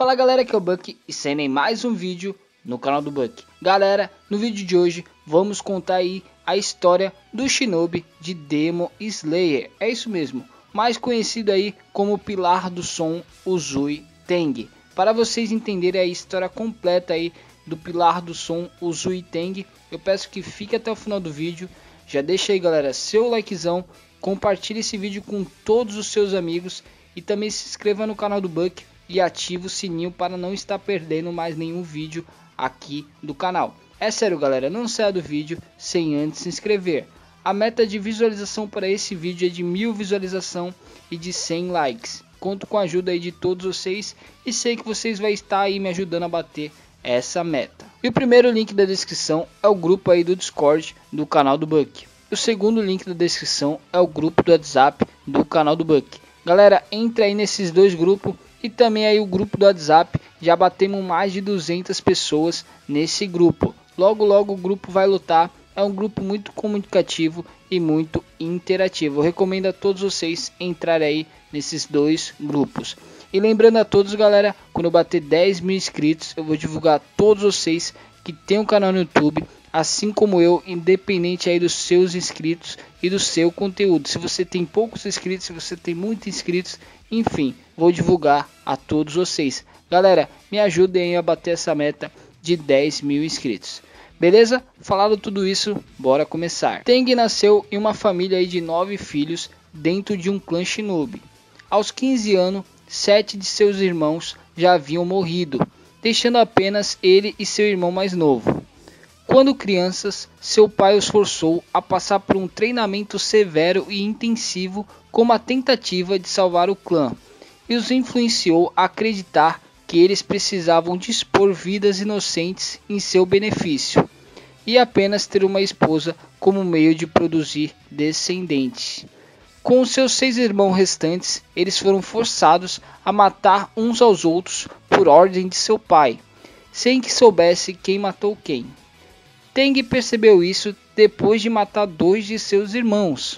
Fala galera, aqui é o Buck e saindo em mais um vídeo no canal do Buck. Galera, no vídeo de hoje vamos contar aí a história do Shinobi de Demon Slayer. É isso mesmo, mais conhecido aí como Pilar do Som Uzui Tengi. Para vocês entenderem a história completa aí do Pilar do Som Uzui Tengi, eu peço que fique até o final do vídeo. Já deixa aí galera seu likezão, compartilhe esse vídeo com todos os seus amigos e também se inscreva no canal do Buck e ative o sininho para não estar perdendo mais nenhum vídeo aqui do canal. É sério galera, não saia do vídeo sem antes se inscrever. A meta de visualização para esse vídeo é de 1000 visualizações e de 100 likes. Conto com a ajuda aí de todos vocês e sei que vocês vão estar aí me ajudando a bater essa meta. E o primeiro link da descrição é o grupo aí do Discord do canal do Buck. O segundo link da descrição é o grupo do WhatsApp do canal do Buck. Galera, entre aí nesses dois grupos e também aí o grupo do WhatsApp. Já batemos mais de 200 pessoas nesse grupo. Logo o grupo vai lutar. É um grupo muito comunicativo e muito interativo. Eu recomendo a todos vocês entrarem aí nesses dois grupos. E lembrando a todos galera, quando eu bater 10 mil inscritos eu vou divulgar a todos vocês que tem um canal no YouTube, assim como eu, independente aí dos seus inscritos e do seu conteúdo. Se você tem poucos inscritos, se você tem muitos inscritos, enfim, vou divulgar a todos vocês. Galera, me ajudem a bater essa meta de 10 mil inscritos. Beleza? Falado tudo isso, bora começar. Tengi nasceu em uma família aí de 9 filhos dentro de um clã Shinobi. Aos 15 anos, 7 de seus irmãos já haviam morrido, deixando apenas ele e seu irmão mais novo. Quando crianças, seu pai os forçou a passar por um treinamento severo e intensivo como a tentativa de salvar o clã, e os influenciou a acreditar que eles precisavam dispor vidas inocentes em seu benefício, e apenas ter uma esposa como meio de produzir descendentes. Com os seus 6 irmãos restantes, eles foram forçados a matar uns aos outros por ordem de seu pai, sem que soubesse quem matou quem. Tengi percebeu isso depois de matar 2 de seus irmãos.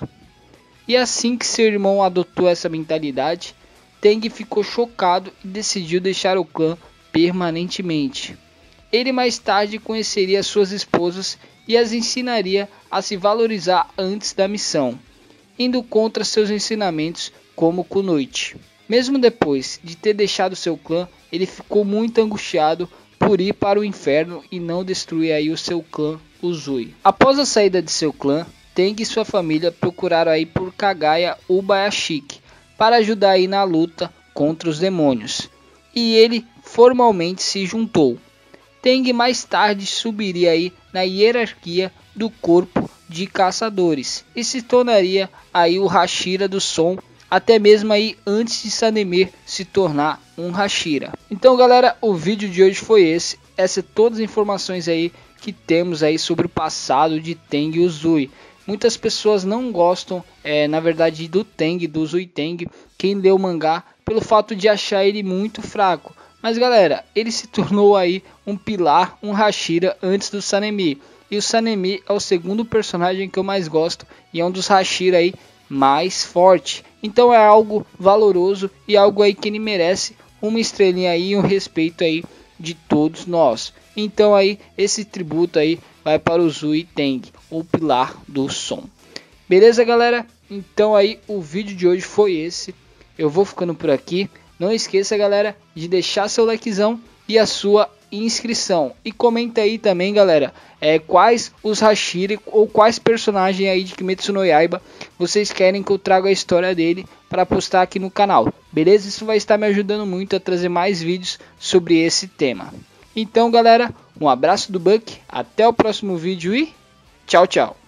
E assim que seu irmão adotou essa mentalidade, Tengi ficou chocado e decidiu deixar o clã permanentemente. Ele mais tarde conheceria suas esposas e as ensinaria a se valorizar antes da missão, indo contra seus ensinamentos como Kunoichi. Mesmo depois de ter deixado seu clã, ele ficou muito angustiado por ir para o inferno e não destruir aí o seu clã Uzui. Após a saída de seu clã, Tengi e sua família procuraram aí por Kagaya Ubayashiki para ajudar aí na luta contra os demônios, e ele formalmente se juntou. Tengi mais tarde subiria aí na hierarquia do corpo de caçadores e se tornaria aí o Hashira do som, até mesmo aí antes de Sanemir se tornar um Hashira. Então galera, o vídeo de hoje foi esse. Essas todas as informações aí que temos aí sobre o passado de Tengi Uzui. Muitas pessoas não gostam, na verdade, do Tengi, do Uzui Tengi, quem lê o mangá, pelo fato de achar ele muito fraco. Mas galera, ele se tornou aí um pilar, um Hashira antes do Sanemir. E o Sanemir é o segundo personagem que eu mais gosto e é um dos Hashira aí mais forte. Então é algo valoroso e algo aí que ele merece uma estrelinha aí e um respeito aí de todos nós. Então aí esse tributo aí vai para o Uzui Tengi, o pilar do som. Beleza galera? Então aí o vídeo de hoje foi esse. Eu vou ficando por aqui. Não esqueça galera de deixar seu likezão e a sua inscrição. E comenta aí também galera, quais os Hashira ou quais personagens aí de Kimetsu no Yaiba vocês querem que eu traga a história dele para postar aqui no canal. Beleza? Isso vai estar me ajudando muito a trazer mais vídeos sobre esse tema. Então galera, um abraço do Buck, até o próximo vídeo e tchau tchau.